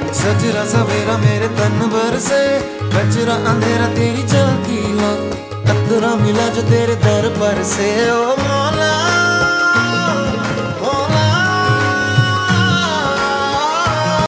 सजरा सवेरा मेरे तन भर से, कचरा अंधेरा तेरी चलती ला, कतरा मिला जो तेरे दर पर से। ओ मौला